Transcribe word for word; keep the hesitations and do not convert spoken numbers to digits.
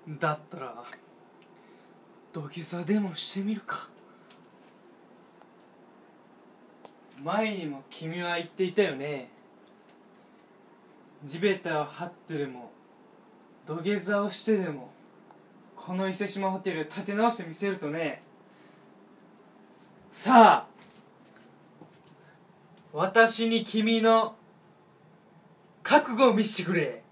だったら土下座でもしてみるか。前にも君は言っていたよね。地べたを這ってでも土下座をしてでもこの伊勢志摩ホテルを立て直してみせるとね。さあ、私に君の覚悟を見せてくれ。